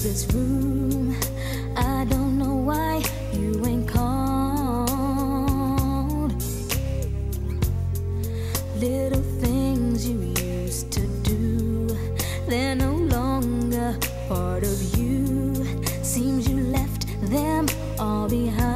this room. I don't know why you ain't called. Little things you used to do, they're no longer part of you. Seems you left them all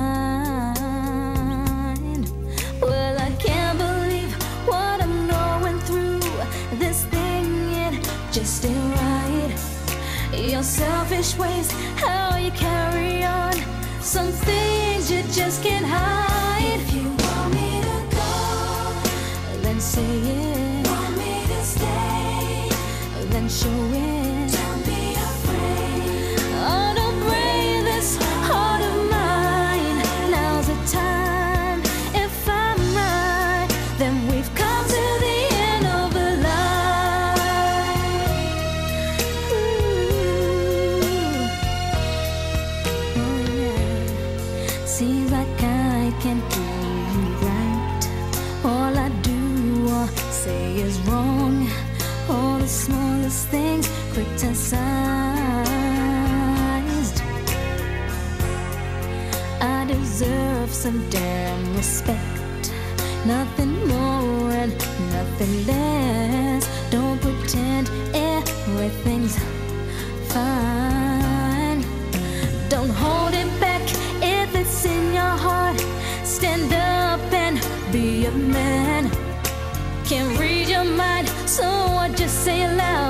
behind. Well, I can't believe what I'm going through. This thing, it just ain't right. Your selfish ways, how you carry on, some things you just can't hide. If you want me to go, then say it. Want me to stay, then show it. Don't be afraid. Oh, don't break this heart of mine. Now's the time. If I'm right, then we've come to the end of the line. Ooh. Oh, yeah. Seems like I can't do you right. All I do or say is wrong. All the smallest things criticized. I deserve some damn respect. Nothing more and nothing less. Don't pretend everything's fine. Don't hold it back if it's in your heart. Stand up and be a man. Can't read your mind, so I just say it loud.